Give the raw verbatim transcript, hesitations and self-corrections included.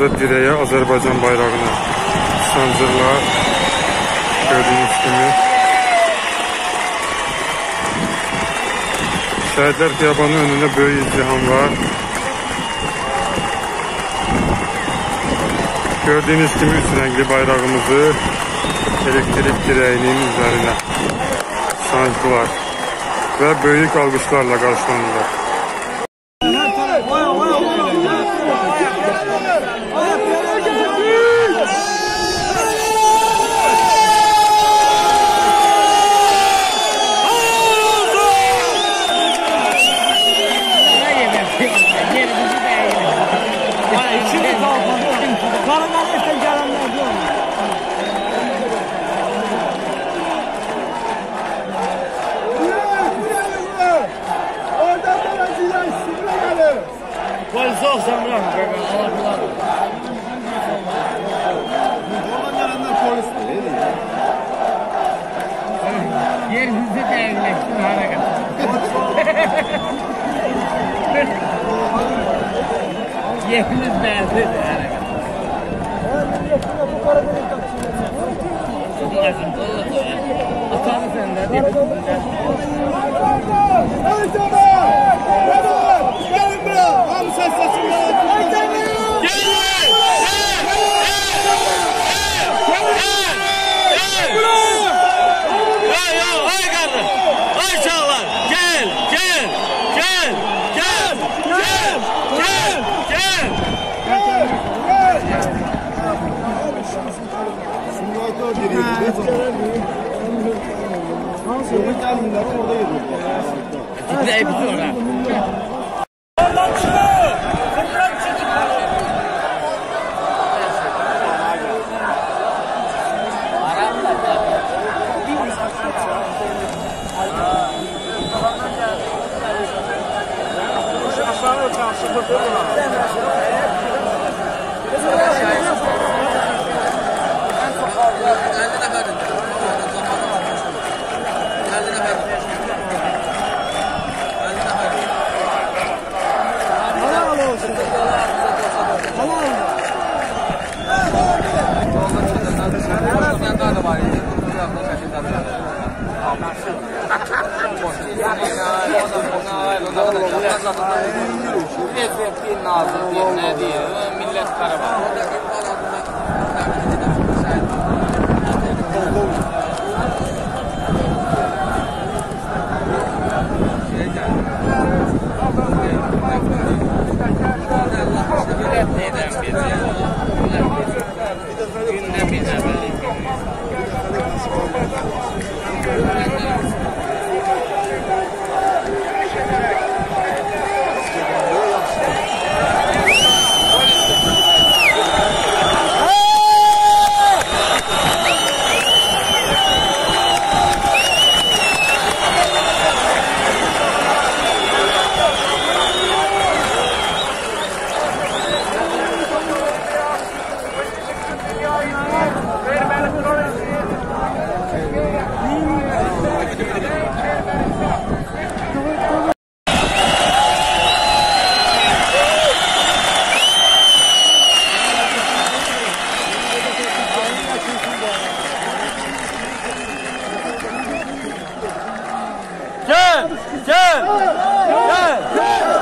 Burada direğe Azərbaycan bayrağını sancırlar. Gördüğünüz gibi. Şəhidlər Xiyabanı önünde böyük izdiham var. Gördüğünüz gibi üç renkli bayrağımızı elektrik direğinin üzerine sancdılar ve büyük alkışlarla karşılandılar. Polisi olsam bırak. Oradan gelenler polis değil mi? Yerimizde değerleştim hareket. Yerimiz değerli hareket. Atanı senden değil. Gelin buraya! Abi sen saçını orada yürüyor. Ne yapıyorsun orada? Oradan çıkıyor! Oradan çıkıyor! Aşağı çarşı Lezzetli, nazlı, ne diyor? Millet Karabağ. Neden biz ya? Günden bize böyle. Gel! Gel! Gel!